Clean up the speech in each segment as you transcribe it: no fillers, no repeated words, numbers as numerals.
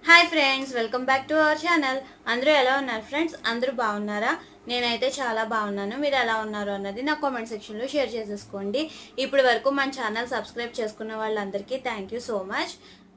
Hi friends, welcome back to our channel. అందరూ ఎలా ఉన్నారు ఫ్రెండ్స్? అందరూ బాగున్నారా? నేనైతే చాలా బాగున్నాను. మీరు ఎలా ఉన్నారు అన్నది నా కామెంట్ సెక్షన్లో షేర్ చేసేసుకోండి. ఇప్పటి వరకు మన ఛానల్ సబ్స్క్రైబ్ చేసుకున్న వాళ్ళందరికీ థ్యాంక్ యూ సో మచ్.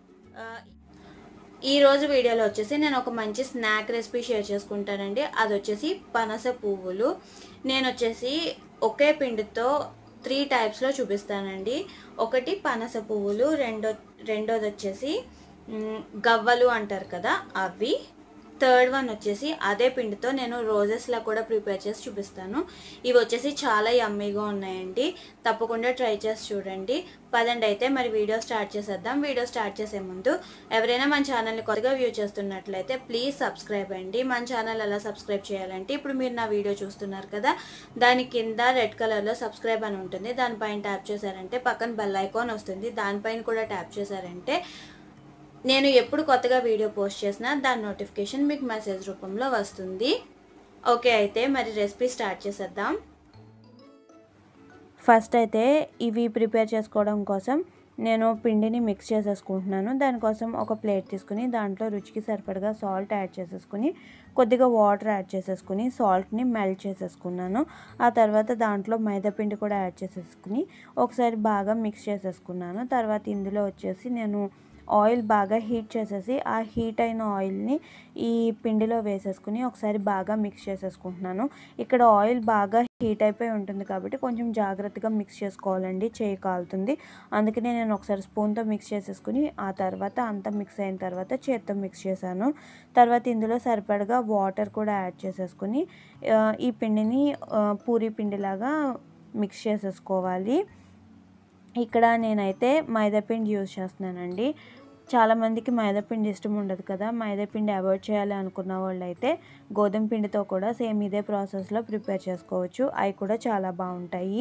ఈ రోజు వీడియోలో వచ్చేసి నేను ఒక మంచి స్నాక్ రెసిపీ షేర్ చేసుకుంటానండి. అది వచ్చేసి పనస పువ్వులు. నేను వచ్చేసి ఒకే పిండితో 3 టైప్స్లో చూపిస్తానండి. ఒకటి పనస పువ్వులు, రెండోది వచ్చేసి గవ్వలు అంటారు కదా అవి, థర్డ్ వన్ వచ్చేసి అదే పిండితో నేను రోజెస్లా కూడా ప్రిపేర్ చేసి చూపిస్తాను. ఇవి వచ్చేసి చాలా యమ్మీగా ఉన్నాయండి, తప్పకుండా ట్రై చేసి చూడండి. పదండి అయితే మరి వీడియో స్టార్ట్ చేసేద్దాం. వీడియో స్టార్ట్ చేసే ముందు ఎవరైనా మన ఛానల్ని కొత్తగా వ్యూ చేస్తున్నట్లయితే ప్లీజ్ సబ్స్క్రైబ్ అండి. మన ఛానల్ ఎలా సబ్స్క్రైబ్ చేయాలంటే ఇప్పుడు మీరు నా వీడియో చూస్తున్నారు కదా, దాని కింద రెడ్ కలర్లో సబ్స్క్రైబ్ అని ఉంటుంది. దానిపైన ట్యాప్ చేశారంటే పక్కన బెల్ ఐకాన్ వస్తుంది. దానిపైన కూడా ట్యాప్ చేశారంటే నేను ఎప్పుడు కొత్తగా వీడియో పోస్ట్ చేసినా దాని నోటిఫికేషన్ మీకు మెసేజ్ రూపంలో వస్తుంది. ఓకే, అయితే మరి రెసిపీ స్టార్ట్ చేసేద్దాం. ఫస్ట్ అయితే ఇవి ప్రిపేర్ చేసుకోవడం కోసం నేను పిండిని మిక్స్ చేసేసుకుంటున్నాను. దానికోసం ఒక ప్లేట్ తీసుకుని దాంట్లో రుచికి సరిపడగా సాల్ట్ యాడ్ చేసేసుకుని కొద్దిగా వాటర్ యాడ్ చేసేసుకుని సాల్ట్ని మెల్ట్ చేసేసుకున్నాను. ఆ తర్వాత దాంట్లో మైదాపిండి కూడా యాడ్ చేసేసుకుని ఒకసారి బాగా మిక్స్ చేసేసుకున్నాను. తర్వాత ఇందులో వచ్చేసి నేను ఆయిల్ బాగా హీట్ చేసేసి ఆ హీట్ అయిన ఆయిల్ని ఈ పిండిలో వేసేసుకుని ఒకసారి బాగా మిక్స్ చేసేసుకుంటున్నాను. ఇక్కడ ఆయిల్ బాగా హీట్ అయిపోయి ఉంటుంది కాబట్టి కొంచెం జాగ్రత్తగా మిక్స్ చేసుకోవాలండి, చేయి కాలుతుంది. అందుకనే నేను ఒకసారి స్పూన్తో మిక్స్ చేసేసుకుని ఆ తర్వాత అంతా మిక్స్ అయిన తర్వాత చేత్తో మిక్స్ చేశాను. తర్వాత ఇందులో సరిపడగా వాటర్ కూడా యాడ్ చేసేసుకుని ఈ పిండిని పూరీ పిండిలాగా మిక్స్ చేసేసుకోవాలి. ఇక్కడ నేనైతే మైదాపిండి యూజ్ చేస్తున్నానండి. చాలామందికి మైదాపిండి ఇష్టం ఉండదు కదా, మైదాపిండి అవాయిడ్ చేయాలి అనుకున్న వాళ్ళు అయితే గోధుమ పిండితో కూడా సేమ్ ఇదే ప్రాసెస్లో ప్రిపేర్ చేసుకోవచ్చు. అవి కూడా చాలా బాగుంటాయి.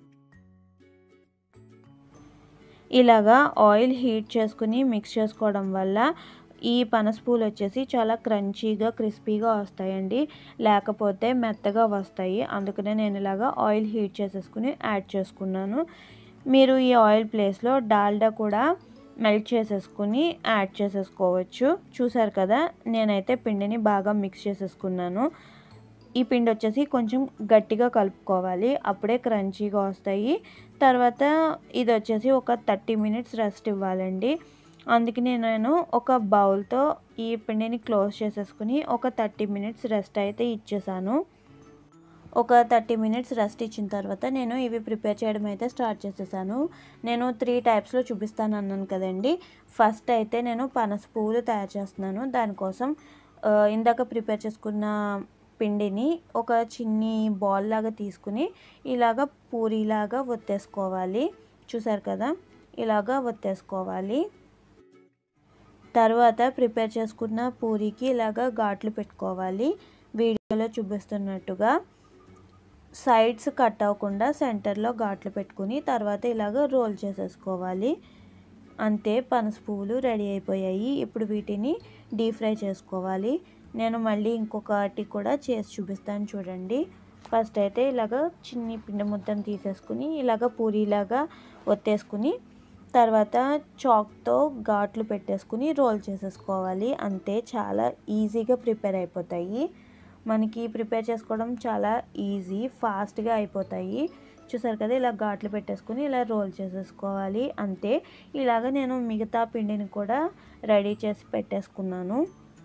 ఇలాగా ఆయిల్ హీట్ చేసుకుని మిక్స్ చేసుకోవడం వల్ల ఈ పనస పూలు వచ్చేసి చాలా క్రంచీగా క్రిస్పీగా వస్తాయండి, లేకపోతే మెత్తగా వస్తాయి. అందుకనే నేను ఇలాగా ఆయిల్ హీట్ చేసేసుకుని యాడ్ చేసుకున్నాను. మీరు ఈ ఆయిల్ ప్లేస్లో డాల్డా కూడా మెల్ట్ చేసేసుకుని యాడ్ చేసేసుకోవచ్చు. చూసారు కదా, నేనైతే పిండిని బాగా మిక్స్ చేసేసుకున్నాను. ఈ పిండి వచ్చేసి కొంచెం గట్టిగా కలుపుకోవాలి, అప్పుడే క్రంచీగా వస్తాయి. తర్వాత ఇది వచ్చేసి ఒక 30 మినిట్స్ రెస్ట్ ఇవ్వాలండి. అందుకని నేను ఒక బౌల్తో ఈ పిండిని క్లోజ్ చేసేసుకుని ఒక 30 మినిట్స్ రెస్ట్ అయితే ఇచ్చేసాను. ఒక 30 మినిట్స్ రెస్ట్ ఇచ్చిన తర్వాత నేను ఇవి ప్రిపేర్ చేయడం అయితే స్టార్ట్ చేసేసాను. నేను 3 టైప్స్లో చూపిస్తాను అన్నాను కదండి. ఫస్ట్ అయితే నేను పనస పువ్వులు తయారు చేస్తున్నాను. దానికోసం ఇందాక ప్రిపేర్ చేసుకున్న పిండిని ఒక చిన్ని బాల్ లాగా తీసుకుని ఇలాగ పూరీలాగా ఒత్తేసుకోవాలి. చూసారు కదా, ఇలాగా ఒత్తేసుకోవాలి. తర్వాత ప్రిపేర్ చేసుకున్న పూరీకి ఇలాగ ఘాట్లు పెట్టుకోవాలి. వీడియోలో చూపిస్తున్నట్టుగా సైడ్స్ కట్ అవ్వకుండా సెంటర్లో ఘాట్లు పెట్టుకుని తర్వాత ఇలాగ రోల్ చేసేసుకోవాలి. అంతే, పనస పువ్వులు రెడీ అయిపోయాయి. ఇప్పుడు వీటిని డీప్ ఫ్రై చేసుకోవాలి. నేను మళ్ళీ ఇంకొకటి కూడా చేసి చూపిస్తాను చూడండి. ఫస్ట్ అయితే ఇలాగ చిన్ని పిండి ముద్దను తీసేసుకుని ఇలాగ పూరీలాగా ఒత్తేసుకుని తర్వాత చాక్తో ఘాట్లు పెట్టేసుకుని రోల్ చేసేసుకోవాలి. అంతే, చాలా ఈజీగా ప్రిపేర్ అయిపోతాయి. మనకి ప్రిపేర్ చేసుకోవడం చాలా ఈజీ, ఫాస్ట్గా అయిపోతాయి. చూసారు కదా, ఇలా ఘాట్లు పెట్టేసుకుని ఇలా రోల్ చేసేసుకోవాలి. అంతే, ఇలాగ నేను మిగతా పిండిని కూడా రెడీ చేసి పెట్టేసుకున్నాను.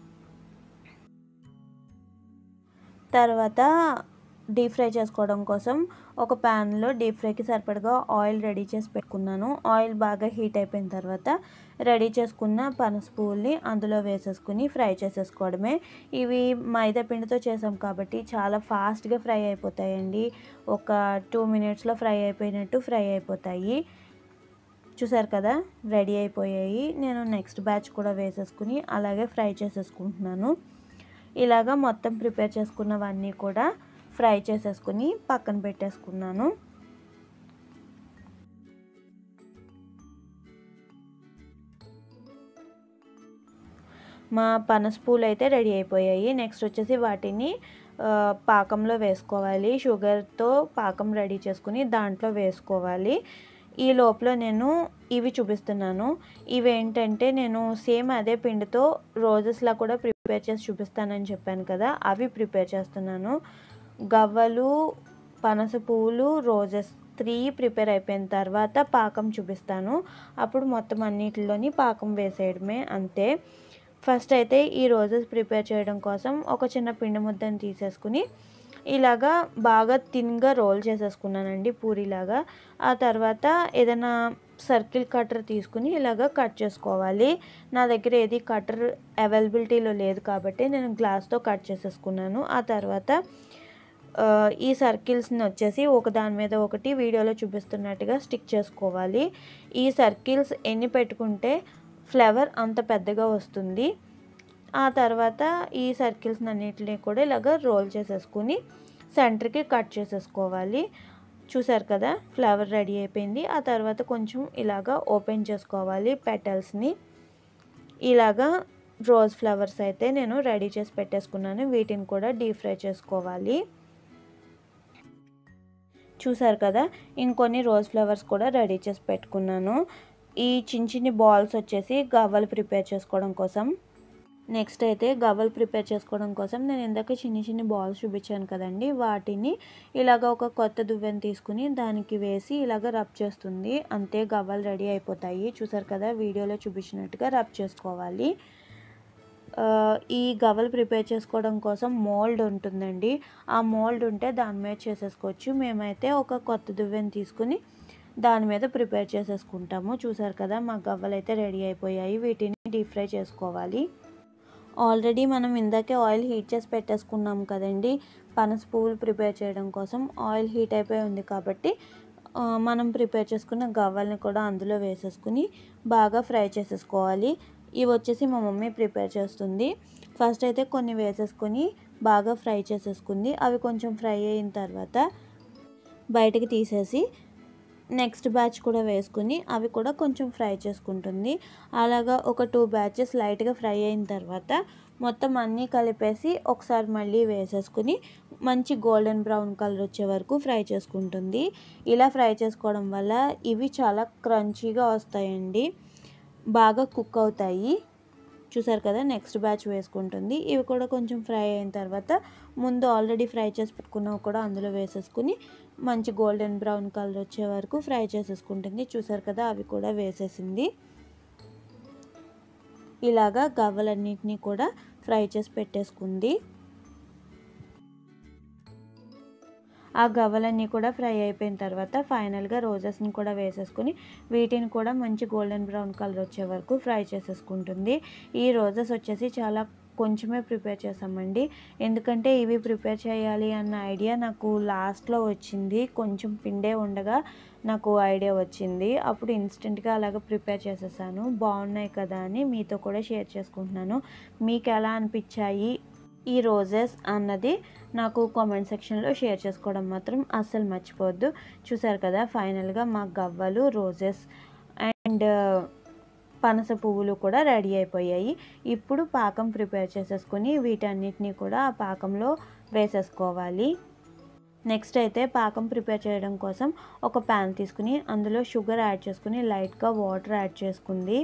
తర్వాత డీప్ ఫ్రై చేసుకోవడం కోసం ఒక ప్యాన్లో డీప్ ఫ్రైకి సరిపడగా ఆయిల్ రెడీ చేసి పెట్టుకున్నాను. ఆయిల్ బాగా హీట్ అయిపోయిన తర్వాత రెడీ చేసుకున్న పనస పువ్వుల్ని అందులో వేసేసుకుని ఫ్రై చేసేసుకోవడమే. ఇవి మైదా పిండితో చేసాం కాబట్టి చాలా ఫాస్ట్గా ఫ్రై అయిపోతాయండి. ఒక 2 మినిట్స్లో ఫ్రై అయిపోయినట్టు ఫ్రై అయిపోతాయి. చూసారు కదా, రెడీ అయిపోయాయి. నేను నెక్స్ట్ బ్యాచ్ కూడా వేసేసుకుని అలాగే ఫ్రై చేసేసుకుంటున్నాను. ఇలాగా మొత్తం ప్రిపేర్ చేసుకున్నవన్నీ కూడా ఫ్రై చేసేసుకుని పక్కన పెట్టేసుకున్నాను. మా పనస పూలు అయితే రెడీ అయిపోయాయి. నెక్స్ట్ వచ్చేసి వాటిని పాకంలో వేసుకోవాలి. షుగర్తో పాకం రెడీ చేసుకుని దాంట్లో వేసుకోవాలి. ఈ లోపల నేను ఇవి చూపిస్తున్నాను. ఇవేంటంటే నేను సేమ్ అదే పిండితో రోజెస్లా కూడా ప్రిపేర్ చేసి చూపిస్తానని చెప్పాను కదా, అవి ప్రిపేర్ చేస్తున్నాను. గవ్వలు, పనస పువ్వులు, రోజెస్ 3 ప్రిపేర్ అయిపోయిన తర్వాత పాకం చూపిస్తాను. అప్పుడు మొత్తం అన్నిటిలోని పాకం వేసేయడమే, అంతే. ఫస్ట్ అయితే ఈ రోజెస్ ప్రిపేర్ చేయడం కోసం ఒక చిన్న పిండి ముద్దను తీసేసుకుని ఇలాగా బాగా థిన్గా రోల్ చేసేసుకున్నానండి, పూరిలాగా. ఆ తర్వాత ఏదైనా సర్కిల్ కటర్ తీసుకుని ఇలాగ కట్ చేసుకోవాలి. నా దగ్గర ఏది కటర్ అవైలబిలిటీలో లేదు కాబట్టి నేను గ్లాస్తో కట్ చేసేసుకున్నాను. ఆ తర్వాత ఈ సర్కిల్స్ని వచ్చేసి ఒకదాని మీద ఒకటి వీడియోలో చూపిస్తున్నట్టుగా స్టిక్ చేసుకోవాలి. ఈ సర్కిల్స్ ఎన్ని పెట్టుకుంటే ఫ్లవర్ అంత పెద్దగా వస్తుంది. ఆ తర్వాత ఈ సర్కిల్స్ అన్నిటిని కూడా ఇలాగ రోల్ చేసేసుకుని సెంటర్కి కట్ చేసేసుకోవాలి. చూసారు కదా, ఫ్లవర్ రెడీ అయిపోయింది. ఆ తర్వాత కొంచెం ఇలాగ ఓపెన్ చేసుకోవాలి పెటల్స్ని. ఇలాగా రోజ్ ఫ్లవర్స్ అయితే నేను రెడీ చేసి పెట్టేసుకున్నాను. వీటిని కూడా డీప్ ఫ్రై చేసుకోవాలి. చూసారు కదా, ఇంకొన్ని రోజ్ ఫ్లవర్స్ కూడా రెడీ చేసి పెట్టుకున్నాను. ఈ చిన్న చిన్ని బాల్స్ వచ్చేసి గవ్వలు ప్రిపేర్ చేసుకోవడం కోసం. నెక్స్ట్ అయితే గవ్వలు ప్రిపేర్ చేసుకోవడం కోసం నేను ఇందాక చిన్ని బాల్స్ చూపించాను కదండి, వాటిని ఇలాగ ఒక కొత్త దువ్వెన తీసుకుని దానికి వేసి ఇలాగ రబ్ చేస్తుంది, అంతే. గవ్వలు రెడీ అయిపోతాయి. చూసారు కదా, వీడియోలో చూపించినట్టుగా రబ్ చేసుకోవాలి. ఈ గవ్వలు ప్రిపేర్ చేసుకోవడం కోసం మోల్డ్ ఉంటుందండి. ఆ మోల్డ్ ఉంటే దాని మీద చేసేసుకోవచ్చు. మేమైతే ఒక కొత్త దువ్వెన తీసుకుని దాని మీద ప్రిపేర్ చేసేసుకుంటాము. చూసారు కదా, మా గవ్వలు అయితే రెడీ అయిపోయాయి. వీటిని డీప్ ఫ్రై చేసుకోవాలి. ఆల్రెడీ మనం ఇందాకే ఆయిల్ హీట్ చేసి పెట్టేసుకున్నాం కదండి, పనస పువ్వులు ప్రిపేర్ చేయడం కోసం. ఆయిల్ హీట్ అయిపోయి ఉంది కాబట్టి మనం ప్రిపేర్ చేసుకున్న గవ్వల్ని కూడా అందులో వేసేసుకుని బాగా ఫ్రై చేసేసుకోవాలి. ఇవి వచ్చేసి మా మమ్మీ ప్రిపేర్ చేస్తుంది. ఫస్ట్ అయితే కొన్ని వేసేసుకొని బాగా ఫ్రై చేసేసుకుంది. అవి కొంచెం ఫ్రై అయిన తర్వాత బయటకు తీసేసి నెక్స్ట్ బ్యాచ్ కూడా వేసుకుని అవి కూడా కొంచెం ఫ్రై చేసుకుంటుంది. అలాగా ఒక 2 బ్యాచెస్ లైట్గా ఫ్రై అయిన తర్వాత మొత్తం అన్నీ కలిపేసి ఒకసారి మళ్ళీ వేసేసుకుని మంచి గోల్డెన్ బ్రౌన్ కలర్ వచ్చే వరకు ఫ్రై చేసుకుంటుంది. ఇలా ఫ్రై చేసుకోవడం వల్ల ఇవి చాలా క్రంచీగా వస్తాయండి, బాగా కుక్ అవుతాయి. చూసారు కదా, నెక్స్ట్ బ్యాచ్ వేసుకుంటుంది. ఇవి కూడా కొంచెం ఫ్రై అయిన తర్వాత ముందు ఆల్రెడీ ఫ్రై చేసి పెట్టుకున్నవి కూడా అందులో వేసేసుకుని మంచి గోల్డెన్ బ్రౌన్ కలర్ వచ్చే వరకు ఫ్రై చేసేసుకుంటుంది. చూసారు కదా, అవి కూడా వేసేసింది. ఇలాగా గవ్వలన్నింటినీ కూడా ఫ్రై చేసి పెట్టేసుకుంది. ఆ గవ్వలన్నీ కూడా ఫ్రై అయిపోయిన తర్వాత ఫైనల్గా రోజెస్ని కూడా వేసేసుకుని వీటిని కూడా మంచి గోల్డెన్ బ్రౌన్ కలర్ వచ్చే వరకు ఫ్రై చేసేసుకుంటుంది. ఈ రోజెస్ వచ్చేసి చాలా కొంచెమే ప్రిపేర్ చేసామండి, ఎందుకంటే ఇవి ప్రిపేర్ చేయాలి అన్న ఐడియా నాకు లాస్ట్లో వచ్చింది. కొంచెం పిండే ఉండగా నాకు ఐడియా వచ్చింది. అప్పుడు ఇన్స్టెంట్గా అలాగ ప్రిపేర్ చేసేసాను. బాగున్నాయి కదా అని మీతో కూడా షేర్ చేసుకుంటున్నాను. మీకు ఎలా అనిపించాయి ఈ రోజెస్ అన్నది నాకు కామెంట్ సెక్షన్లో షేర్ చేసుకోవడం మాత్రం అస్సలు మర్చిపోవద్దు. చూసారు కదా, ఫైనల్గా మా గవ్వలు, రోజెస్ అండ్ పనస పువ్వులు కూడా రెడీ అయిపోయాయి. ఇప్పుడు పాకం ప్రిపేర్ చేసేసుకుని వీటన్నిటిని కూడా ఆ పాకంలో వేసేసుకోవాలి. నెక్స్ట్ అయితే పాకం ప్రిపేర్ చేయడం కోసం ఒక ప్యాన్ తీసుకుని అందులో షుగర్ యాడ్ చేసుకుని లైట్గా వాటర్ యాడ్ చేసుకుంది.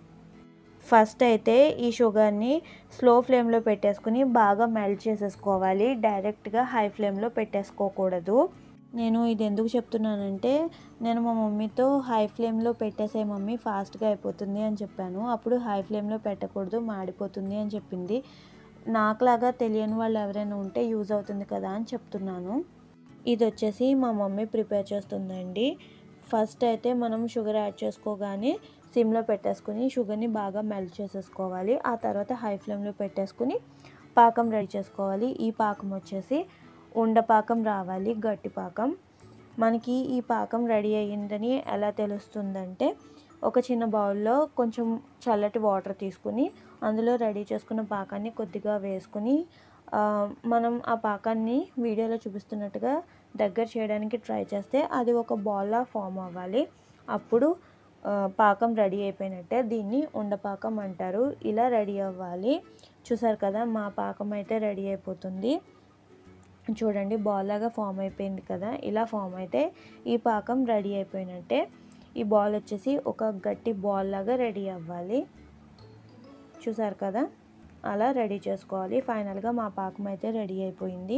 ఫస్ట్ అయితే ఈ షుగర్ని స్లో ఫ్లేమ్లో పెట్టేసుకుని బాగా మెల్ట్ చేసేసుకోవాలి. డైరెక్ట్గా హై ఫ్లేమ్లో పెట్టేసుకోకూడదు. నేను ఇది ఎందుకు చెప్తున్నానంటే, నేను మా మమ్మీతో హై ఫ్లేమ్లో పెట్టేసే మమ్మీ ఫాస్ట్గా అయిపోతుంది అని చెప్పాను. అప్పుడు హై ఫ్లేమ్లో పెట్టకూడదు, మాడిపోతుంది అని చెప్పింది. నాకులాగా తెలియని వాళ్ళు ఎవరైనా ఉంటే యూజ్ అవుతుంది కదా అని చెప్తున్నాను. ఇది వచ్చేసి మా మమ్మీ ప్రిపేర్ చేస్తుందండి. ఫస్ట్ అయితే మనం షుగర్ యాడ్ చేసుకోగానే సిమ్లో పెట్టేసుకుని షుగర్ని బాగా మెల్ట్ చేసేసుకోవాలి. ఆ తర్వాత హై ఫ్లేమ్లో పెట్టేసుకుని పాకం రెడీ చేసుకోవాలి. ఈ పాకం వచ్చేసి ఉండపాకం రావాలి, గట్టి పాకం. మనకి ఈ పాకం రెడీ అయ్యిందని ఎలా తెలుస్తుందంటే, ఒక చిన్న బౌల్లో కొంచెం చల్లటి వాటర్ తీసుకుని అందులో రెడీ చేసుకున్న పాకాన్ని కొద్దిగా వేసుకుని మనం ఆ పాకాన్ని వీడియోలో చూపిస్తున్నట్టుగా దగ్గర చేయడానికి ట్రై చేస్తే అది ఒక బాల్లా ఫామ్ అవ్వాలి. అప్పుడు పాకం రెడీ అయిపోయినట్టే. దీన్ని ఉండపాకం అంటారు. ఇలా రెడీ అవ్వాలి. చూసారు కదా, మా పాకం అయితే రెడీ అయిపోతుంది. చూడండి, బాల్ లాగా ఫామ్ అయిపోయింది కదా. ఇలా ఫామ్ అయితే ఈ పాకం రెడీ అయిపోయినట్టే. ఈ బాల్ వచ్చేసి ఒక గట్టి బాల్ లాగా రెడీ అవ్వాలి. చూసారు కదా, అలా రెడీ చేసుకోవాలి. ఫైనల్గా మా పాకం అయితే రెడీ అయిపోయింది.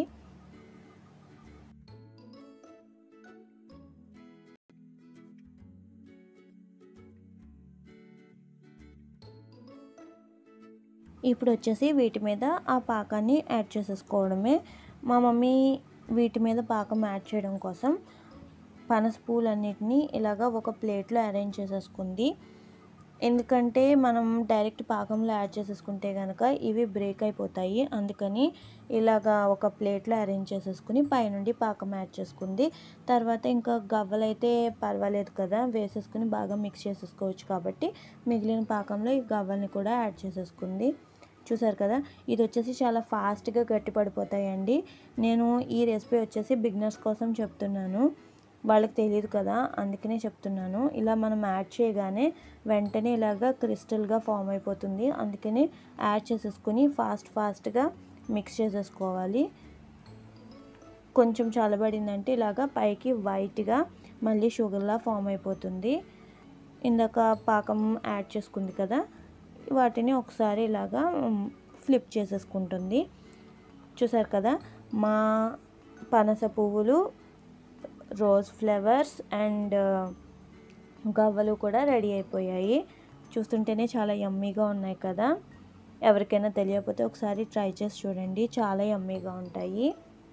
ఇప్పుడు వచ్చేసి వీటి మీద ఆ పాకాన్ని యాడ్ చేసేసుకోవడమే. మా మమ్మీ వీటి మీద పాకం యాడ్ చేయడం కోసం పనస పూలన్నిటినీ ఇలాగ ఒక ప్లేట్లో అరేంజ్ చేసేసుకుంది. ఎందుకంటే మనం డైరెక్ట్ పాకంలో యాడ్ చేసేసుకుంటే కనుక ఇవి బ్రేక్ అయిపోతాయి. అందుకని ఇలాగా ఒక ప్లేట్లో అరేంజ్ చేసేసుకుని పైనుండి పాకం యాడ్ చేసుకుంది. తర్వాత ఇంకా గవ్వలైతే పర్వాలేదు కదా, వేసేసుకుని బాగా మిక్స్ చేసేసుకోవచ్చు కాబట్టి మిగిలిన పాకంలో ఈ గవ్వల్ని కూడా యాడ్ చేసేసుకుంది. చూసారు కదా, ఇది వచ్చేసి చాలా ఫాస్ట్గా గట్టి పడిపోతాయండి. నేను ఈ రెసిపీ వచ్చేసి బిగినర్స్ కోసం చెప్తున్నాను, వాళ్ళకి తెలియదు కదా, అందుకనే చెప్తున్నాను. ఇలా మనం యాడ్ చేయగానే వెంటనే ఇలాగా క్రిస్టల్గా ఫామ్ అయిపోతుంది. అందుకని యాడ్ చేసేసుకుని ఫాస్ట్గా మిక్స్ చేసేసుకోవాలి. కొంచెం చల్లబడిందంటే ఇలాగా పైకి వైట్గా మళ్ళీ షుగర్లా ఫామ్ అయిపోతుంది. ఇందాక పాకం యాడ్ చేసుకుంది కదా, వాటిని ఒకసారి ఇలాగా ఫ్లిప్ చేసేసుకుంటుంది. చూసారు కదా, మా పనస పువ్వులు, రోజ్ ఫ్లవర్స్ అండ్ గవ్వలు కూడా రెడీ అయిపోయాయి. చూస్తుంటేనే చాలా యమ్మీగా ఉన్నాయి కదా. ఎవరికైనా తెలియకపోతే ఒకసారి ట్రై చేసి చూడండి, చాలా యమ్మీగా ఉంటాయి.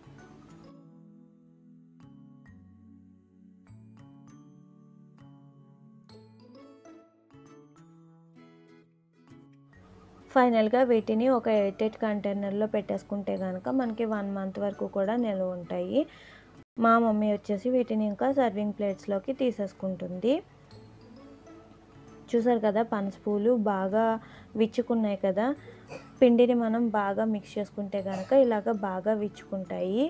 ఫైనల్గా వీటిని ఒక ఎయిర్టైట్ కంటైనర్లో పెట్టేసుకుంటే కనుక మనకి 1 మంత్ వరకు కూడా నిల్వ ఉంటాయి. మా మమ్మీ వచ్చేసి వీటిని ఇంకా సర్వింగ్ ప్లేట్స్లోకి తీసేసుకుంటుంది. చూసారు కదా, పనస పూలు బాగా విచ్చుకున్నాయి కదా. పిండిని మనం బాగా మిక్స్ చేసుకుంటే కనుక ఇలాగ బాగా విచ్చుకుంటాయి.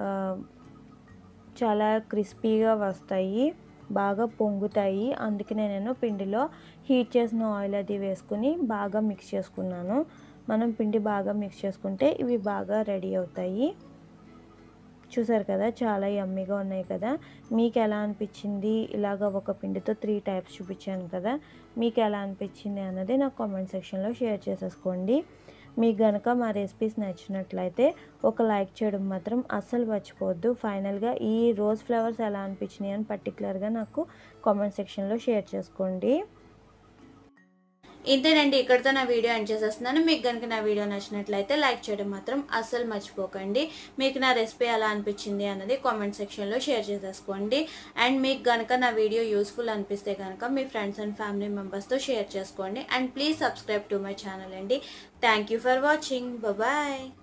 చాలా క్రిస్పీగా వస్తాయి, బాగా పొంగుతాయి. అందుకనే నేను పిండిలో హీట్ చేసిన ఆయిల్ అది వేసుకుని బాగా మిక్స్ చేసుకున్నాను. మనం పిండి బాగా మిక్స్ చేసుకుంటే ఇవి బాగా రెడీ అవుతాయి. చూసారు కదా, చాలా యమ్మీగా ఉన్నాయి కదా. మీకు ఎలా అనిపించింది? ఇలాగ ఒక పిండితో 3 టైప్స్ చూపించాను కదా, మీకు ఎలా అనిపించింది అన్నది నాకు కామెంట్ సెక్షన్లో షేర్ చేసేసుకోండి. మీకు కనుక మా రెసిపీస్ నచ్చినట్లయితే ఒక లైక్ చేయడం మాత్రం అస్సలు మర్చిపోవద్దు. ఫైనల్గా ఈ రోజ్ ఫ్లవర్స్ ఎలా అనిపించినాయి అని పర్టికులర్గా నాకు కామెంట్ సెక్షన్లో షేర్ చేసుకోండి. ఇంతేనండి, ఇక్కడితో నా వీడియో ఎండ్ చేసేస్తున్నాను. మీకు కనుక నా వీడియో నచ్చినట్లయితే లైక్ చేయడం మాత్రం అస్సలు మర్చిపోకండి. మీకు నా రెసిపీ ఎలా అనిపించింది అన్నది కామెంట్ సెక్షన్లో షేర్ చేసేసుకోండి. అండ్ మీకు కనుక నా వీడియో యూస్ఫుల్ అనిపిస్తే కనుక మీ ఫ్రెండ్స్ అండ్ ఫ్యామిలీ మెంబర్స్తో షేర్ చేసుకోండి. And please subscribe to my channel అండి. Thank you for watching. Bye.